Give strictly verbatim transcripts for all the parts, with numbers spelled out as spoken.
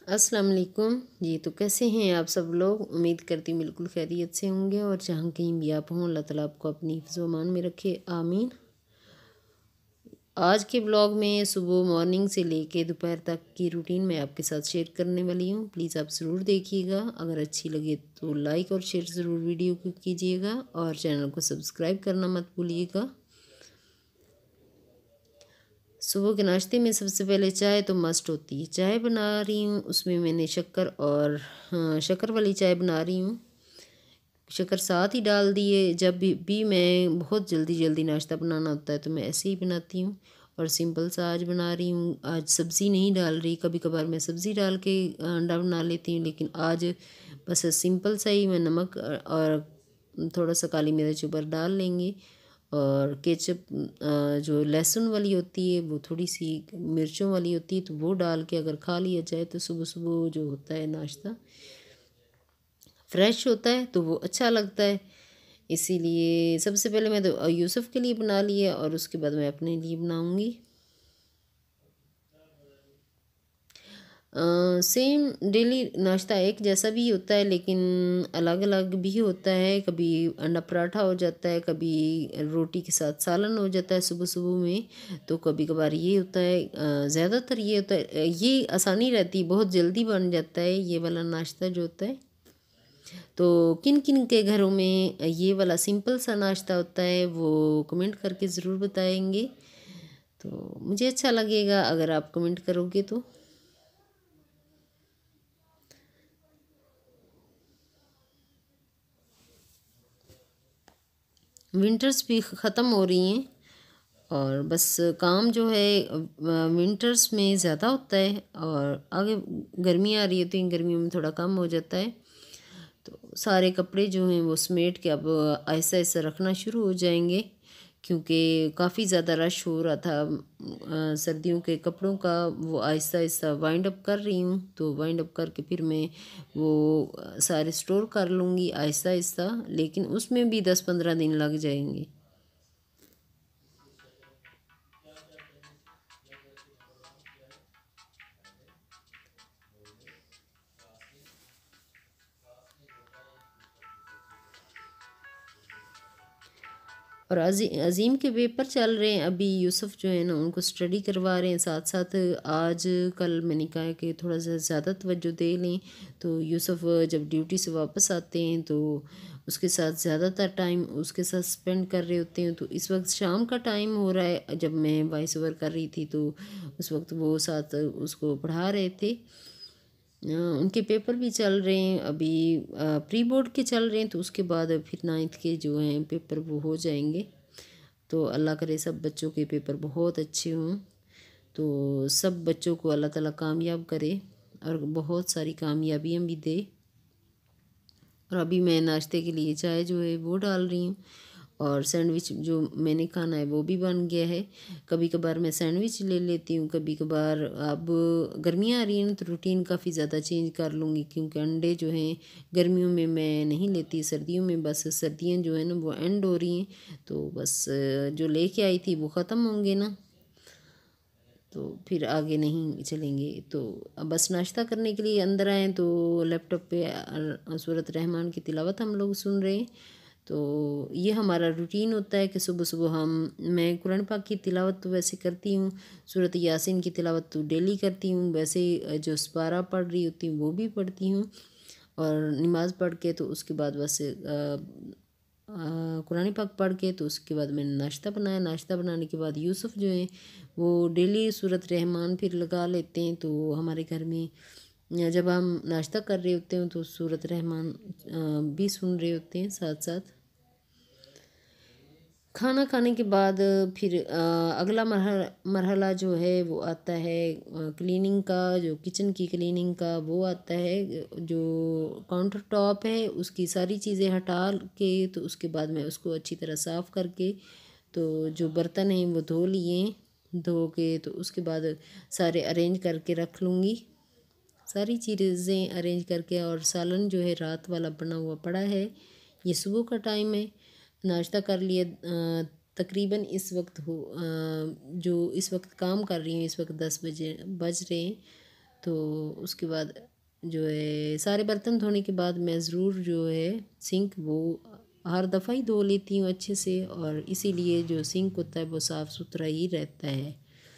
अस्सलाम वालेकुम जी। तो कैसे हैं आप सब लोग? उम्मीद करती हूँ बिल्कुल खैरियत से होंगे और जहाँ कहीं भी आप हों अल्लाह ताला आपको अपनी हिफ्ज़ व अमान में रखे, आमीन। आज के ब्लॉग में सुबह मॉर्निंग से लेके दोपहर तक की रूटीन मैं आपके साथ शेयर करने वाली हूँ। प्लीज़ आप ज़रूर देखिएगा। अगर अच्छी लगे तो लाइक और शेयर ज़रूर वीडियो को कीजिएगा और चैनल को सब्सक्राइब करना मत भूलिएगा। सुबह के नाश्ते में सबसे पहले चाय तो मस्ट होती है। चाय बना रही हूँ, उसमें मैंने शक्कर और हाँ, शक्कर वाली चाय बना रही हूँ। शक्कर साथ ही डाल दिए। जब भी, भी मैं बहुत जल्दी जल्दी नाश्ता बनाना होता है तो मैं ऐसे ही बनाती हूँ। और सिंपल सा आज बना रही हूँ। आज सब्ज़ी नहीं डाल रही, कभी कभार मैं सब्ज़ी डाल के अंडा बना लेती हूँ, लेकिन आज बस सिंपल सा ही मैं नमक और थोड़ा सा काली मिर्च ऊपर डाल लेंगे। और केचप जो लहसुन वाली होती है वो थोड़ी सी मिर्चों वाली होती है, तो वो डाल के अगर खा लिया जाए तो सुबह सुबह जो होता है नाश्ता फ्रेश होता है तो वो अच्छा लगता है। इसीलिए सबसे पहले मैं तो यूसुफ़ के लिए बना लिया और उसके बाद मैं अपने लिए बनाऊंगी। सेम डेली नाश्ता एक जैसा भी होता है, लेकिन अलग अलग भी होता है। कभी अंडा पराठा हो जाता है, कभी रोटी के साथ सालन हो जाता है सुबह सुबह में। तो कभी कभार ये होता है, ज़्यादातर ये होता है, ये आसानी रहती है, बहुत जल्दी बन जाता है ये वाला नाश्ता जो होता है। तो किन किन के घरों में ये वाला सिंपल सा नाश्ता होता है वो कमेंट करके ज़रूर बताएंगे, तो मुझे अच्छा लगेगा अगर आप कमेंट करोगे तो। विंटर्स भी ख़त्म हो रही हैं और बस काम जो है विंटर्स में ज़्यादा होता है और आगे गर्मी आ रही है तो इन गर्मियों में थोड़ा कम हो जाता है। तो सारे कपड़े जो हैं वो समेट के अब ऐसा ऐसा रखना शुरू हो जाएंगे, क्योंकि काफ़ी ज़्यादा रश हो रहा था अ, सर्दियों के कपड़ों का। वो आहिस्ता आहिस्ता वाइंड अप कर रही हूँ, तो वाइंड अप करके फिर मैं वो अ, सारे स्टोर कर लूँगी आहिस्ता आहिस्ता, लेकिन उसमें भी दस पंद्रह दिन लग जाएंगे। और अजी अज़ीम के पेपर चल रहे हैं अभी। यूसुफ जो है ना उनको स्टडी करवा रहे हैं साथ साथ। आज कल मैंने कहा कि थोड़ा सा ज़्यादा तवज्जो दे लें, तो यूसुफ जब ड्यूटी से वापस आते हैं तो उसके साथ ज़्यादातर टाइम उसके साथ स्पेंड कर रहे होते हैं। तो इस वक्त शाम का टाइम हो रहा है, जब मैं वॉइस ओवर कर रही थी तो उस वक्त वो साथ उसको पढ़ा रहे थे। अ, उनके पेपर भी चल रहे हैं अभी, प्री बोर्ड के चल रहे हैं, तो उसके बाद फिर नाइन्थ के जो हैं पेपर वो हो जाएंगे। तो अल्लाह करे सब बच्चों के पेपर बहुत अच्छे हों, तो सब बच्चों को अल्लाह ताला कामयाब करे और बहुत सारी कामयाबियाँ भी दे। और अभी मैं नाश्ते के लिए चाय जो है वो डाल रही हूँ और सैंडविच जो मैंने खाना है वो भी बन गया है। कभी कभार मैं सैंडविच ले लेती हूँ, कभी कभार अब गर्मियाँ आ रही हैं ना तो रूटीन काफ़ी ज़्यादा चेंज कर लूँगी, क्योंकि अंडे जो हैं गर्मियों में मैं नहीं लेती, सर्दियों में बस सर्दियाँ जो है ना वो एंड हो रही हैं, तो बस जो लेके आई थी वो ख़त्म होंगे ना, तो फिर आगे नहीं चलेंगे। तो अब बस नाश्ता करने के लिए अंदर आए तो लैपटॉप पे अ, सूरत रहमान की तिलावत हम लोग सुन रहे हैं। तो ये हमारा रूटीन होता है कि सुबह सुबह हम मैं कुरान पाक की तिलावत तो वैसे करती हूँ, सूरत यासीन की तिलावत तो डेली करती हूँ, वैसे जो सपारा पढ़ रही होती हूँ वो भी पढ़ती हूँ। और नमाज़ पढ़ के तो उसके बाद बस कुरान पाक पढ़ के तो उसके बाद मैंने नाश्ता बनाया। नाश्ता बनाने के बाद यूसुफ जो है वो डेली सूरत रहमान फिर लगा लेते हैं, तो हमारे घर में या जब हम नाश्ता कर रहे होते हैं तो सूरत रहमान भी सुन रहे होते हैं साथ साथ। खाना खाने के बाद फिर अगला मरहला मरहला जो है वो आता है क्लीनिंग का, जो किचन की क्लीनिंग का वो आता है। जो काउंटर टॉप है उसकी सारी चीज़ें हटा के तो उसके बाद मैं उसको अच्छी तरह साफ़ करके, तो जो बर्तन हैं वो धो लिए, धो के तो उसके बाद सारे अरेंज करके रख लूँगी, सारी चीज़ें अरेंज करके। और सालन जो है रात वाला बना हुआ पड़ा है, ये सुबह का टाइम है, नाश्ता कर लिया। तकरीबन इस वक्त हो जो इस वक्त काम कर रही हूँ, इस वक्त दस बजे बज रहे हैं, तो उसके बाद जो है सारे बर्तन धोने के बाद मैं ज़रूर जो है सिंक वो हर दफ़ा ही धो लेती हूँ अच्छे से, और इसीलिए जो सिंक होता है वो साफ़ सुथरा ही रहता है।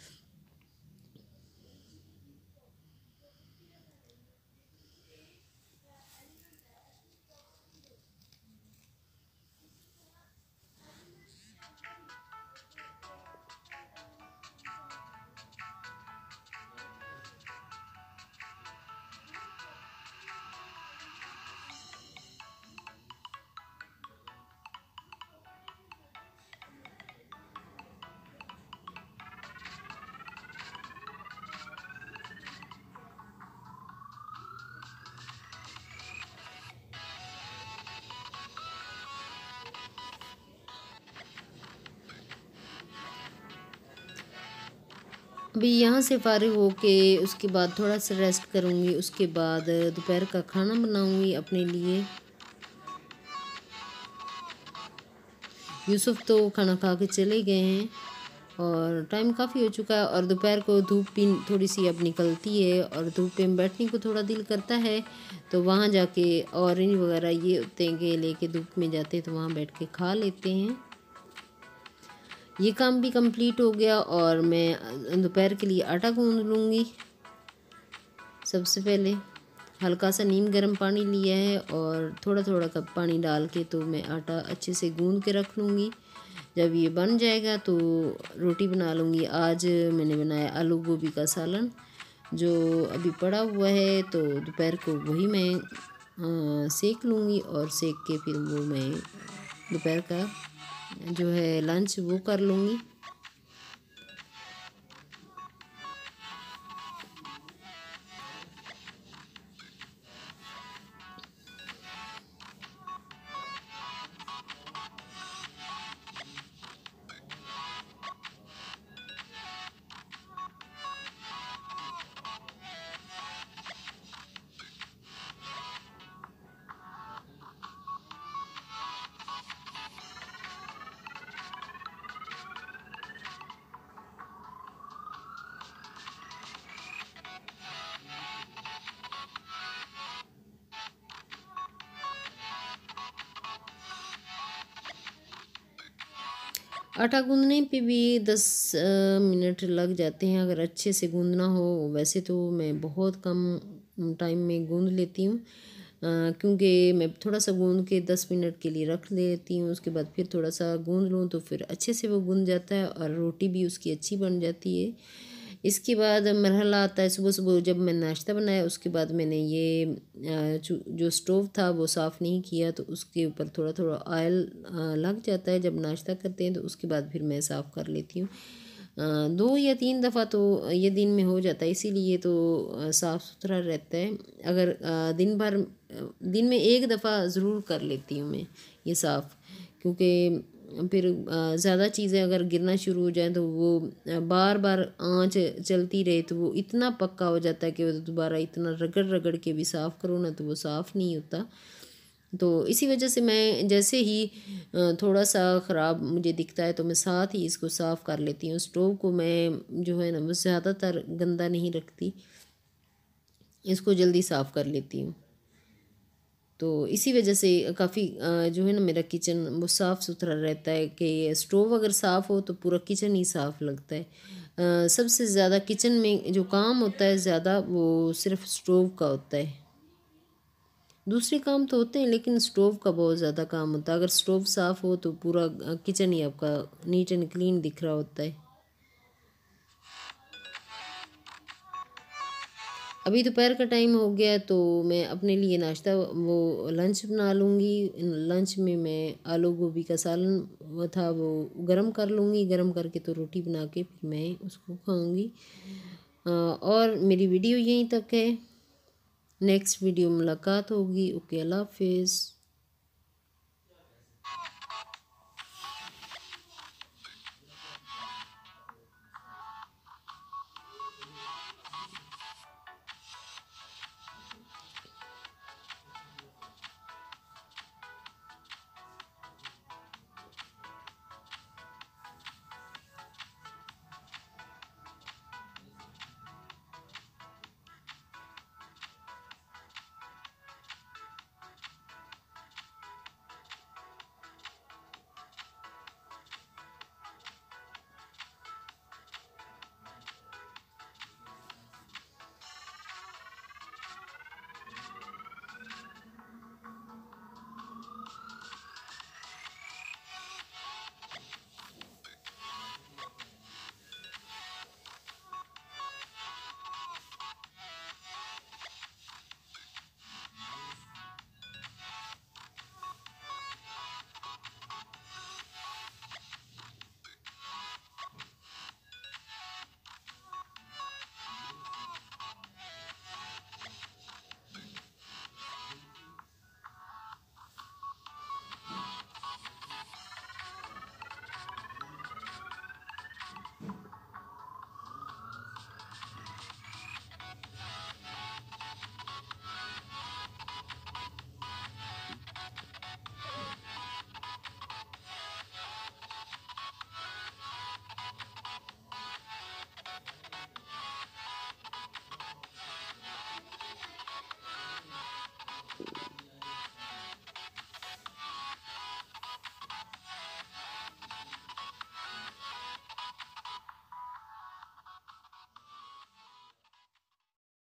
अभी यहाँ से फ़ारिग होके उसके बाद थोड़ा सा रेस्ट करूँगी। उसके बाद दोपहर का खाना बनाऊँगी अपने लिए। यूसुफ तो खाना खा के चले गए हैं और टाइम काफ़ी हो चुका है, और दोपहर को धूप भी थोड़ी सी अब निकलती है और धूप में बैठने को थोड़ा दिल करता है, तो वहाँ जाके ऑरेंज वगैरह ये होते हैं कि लेके धूप में जाते हैं तो वहाँ बैठ के खा लेते हैं। ये काम भी कंप्लीट हो गया और मैं दोपहर के लिए आटा गूँध लूँगी। सबसे पहले हल्का सा नीम गर्म पानी लिया है और थोड़ा थोड़ा कप पानी डाल के तो मैं आटा अच्छे से गूँध के रख लूँगी। जब ये बन जाएगा तो रोटी बना लूँगी। आज मैंने बनाया आलू गोभी का सालन जो अभी पड़ा हुआ है, तो दोपहर को वही मैं आ, सेक लूँगी और सेक के फिर वो मैं दोपहर का जो है लंच वो कर लूँगी। आटा गूँधने पे भी दस मिनट लग जाते हैं अगर अच्छे से गूँधना हो। वैसे तो मैं बहुत कम टाइम में गूँध लेती हूँ, क्योंकि मैं थोड़ा सा गूँध के दस मिनट के लिए रख लेती हूँ। उसके बाद फिर थोड़ा सा गूँध लूँ तो फिर अच्छे से वो गूँध जाता है और रोटी भी उसकी अच्छी बन जाती है। इसके बाद मरहला आता है सुबह सुबह जब मैं नाश्ता बनाया, उसके बाद मैंने ये जो स्टोव था वो साफ़ नहीं किया, तो उसके ऊपर थोड़ा थोड़ा ऑयल लग जाता है जब नाश्ता करते हैं, तो उसके बाद फिर मैं साफ़ कर लेती हूँ। दो या तीन दफ़ा तो ये दिन में हो जाता है, इसीलिए तो साफ़ सुथरा रहता है। अगर दिन भर दिन में एक दफ़ा ज़रूर कर लेती हूँ मैं ये साफ़, क्योंकि फिर ज़्यादा चीज़ें अगर गिरना शुरू हो जाएं तो वो बार बार आंच चलती रहे तो वो इतना पक्का हो जाता है कि वो दोबारा इतना रगड़ रगड़ के भी साफ़ करो ना तो वो साफ़ नहीं होता। तो इसी वजह से मैं जैसे ही थोड़ा सा ख़राब मुझे दिखता है तो मैं साथ ही इसको साफ़ कर लेती हूँ। स्टोव को मैं जो है ना वो ज़्यादातर गंदा नहीं रखती, इसको जल्दी साफ़ कर लेती हूँ। तो इसी वजह से काफ़ी जो है ना मेरा किचन वो साफ़ सुथरा रहता है कि स्टोव अगर साफ़ हो तो पूरा किचन ही साफ़ लगता है। सबसे ज़्यादा किचन में जो काम होता है ज़्यादा वो सिर्फ स्टोव का होता है। दूसरे काम तो होते हैं लेकिन स्टोव का बहुत ज़्यादा काम होता है। अगर स्टोव साफ़ हो तो पूरा किचन ही आपका नीट एंड क्लीन दिख रहा होता है। अभी दोपहर का टाइम हो गया तो मैं अपने लिए नाश्ता वो लंच बना लूँगी। लंच में मैं आलू गोभी का सालन वो था वो गरम कर लूँगी, गरम करके तो रोटी बना के फिर मैं उसको खाऊँगी। और मेरी वीडियो यहीं तक है, नेक्स्ट वीडियो मुलाकात होगी। ओके, अल्लाह हाफिज़।